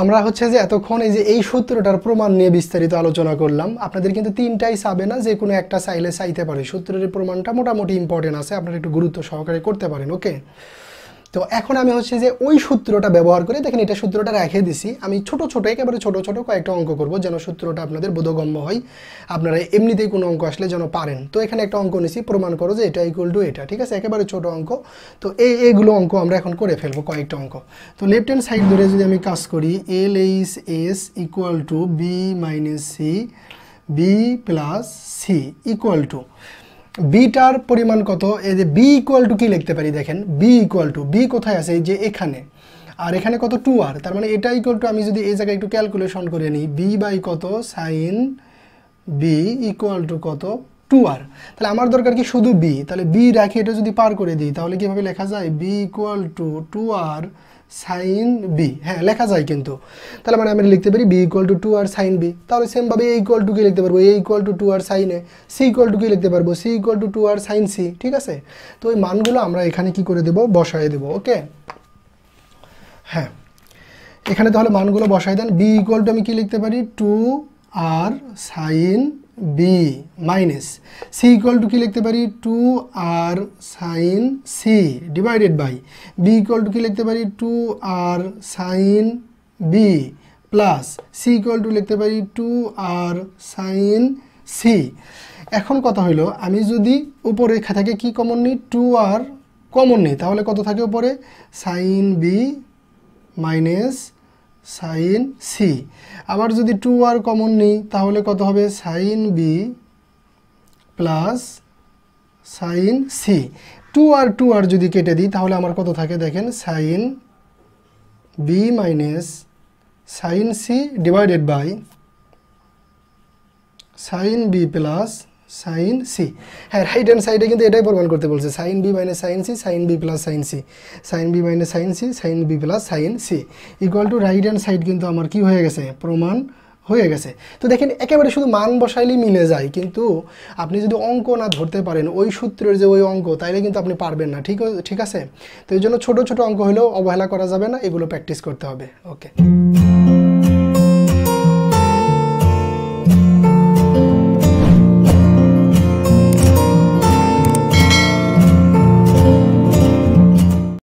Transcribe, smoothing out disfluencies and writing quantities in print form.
আমরা হচ্ছে যে এতক্ষণ এই যে এই সূত্রটার প্রমাণ নিয়ে বিস্তারিত আলোচনা করলাম। আপনাদের কিন্তু তিনটাই চাবে না, যে কোনো একটা চাইলে চাইতে পারে। সূত্রের প্রমাণটা মোটামুটি ইম্পর্টেন্ট আছে, আপনারা একটু গুরুত্ব সহকারে করতে পারেন। ওকে, তো এখন আমি হচ্ছে যে ওই সূত্রটা ব্যবহার করে, দেখেন এটা সূত্রটা রেখে দিছি, আমি ছোট ছোট একেবারে ছোট ছোট কয়েকটা অঙ্ক করব যেন সূত্রটা আপনাদের বোধগম্য হয়, আপনারা এমনিতেই কোনো অঙ্ক আসলে যেন পারেন। তো এখানে একটা অঙ্ক নিছি, প্রমাণ করো যে এটা ইকুয়াল টু এটা, ঠিক আছে, একেবারে ছোট অঙ্ক। তো এইগুলো অঙ্ক আমরা এখন করে ফেলবো, কয়েকটা অঙ্ক। তো লেফট হ্যান্ড সাইড ধরে যদি আমি কাজ করি, L H S equal to B minus C B plus C equal to বিটার পরিমাণ কত, এই যে বি ইকুয়াল টু কি লিখতে পারি, দেখেন বি ইকুয়াল টু, বি কোথায় আছে, এই যে এখানে, আর এখানে কত 2r, তার মানে এটা ইকুয়াল টু, আমি যদি এই জায়গায় একটু ক্যালকুলেশন করে নিই, বি বাই কত সাইন বি ইকুয়াল টু কত 2r, তাহলে আমার দরকার কি শুধু বি, তাহলে বি রাখি এটা যদি পার করে দিই তাহলে কিভাবে লেখা যায়, B equal to 2r sine B, হ্যাঁ লেখা যায় কিন্তু, তাহলে মানে আমি লিখতে পারি B equal to 2r sine B. তাহলে সেমভাবে এ ইকুয়াল টু কি লিখতে পারবো, A equal to 2r sine A, C equal to কি লিখতে পারবো, C equal to 2r sine C, ঠিক আছে। তো এই মানগুলো আমরা এখানে কি করে দেবো, বসায় দেবো। ওকে, হ্যাঁ এখানে তাহলে মানগুলো বসাই দেন। বি ইকুয়াল টু আমি কি লিখতে পারি, 2r sine B minus C equal to কি লিখতে পারি, 2r sine C divided by B equal to কি লিখতে পারি, 2r sine B plus C equal to লিখতে পারি 2r সাইন সি। এখন কথা হইলো, আমি যদি উপরে থেকে কি কমন নিই, 2r কমন নিই, তাহলে কত থাকে উপরে, sine B minus sine C. আবার যদি 2r কমন নিই তাহলে কত হবে, sine B plus sine C. 2r যদি কেটে দিই তাহলে আমার কত থাকে, দেখেন sine B minus sine C divided by sine B plus sine C. হ্যাঁ রাইট হ্যান্ড সাইডে কিন্তু এটাই প্রমাণ করতে বলছে, sine B minus sine C, sine B plus sine C, sine B minus sine C, sine B plus sine C equal to right hand side কিন্তু আমার কি হয়ে গেছে, প্রমাণ হয়ে গেছে। তো দেখেন একেবারে শুধু মান বসাইলেই মিলে যায়, কিন্তু আপনি যদি অঙ্ক না ধরতে পারেন ওই সূত্রের যে ওই অঙ্ক, তাইলে কিন্তু আপনি পারবেন না, ঠিক আছে। তো এই জন্য ছোট ছোট অঙ্ক হলেও অবহেলা করা যাবে না, এগুলো প্র্যাকটিস করতে হবে। ওকে।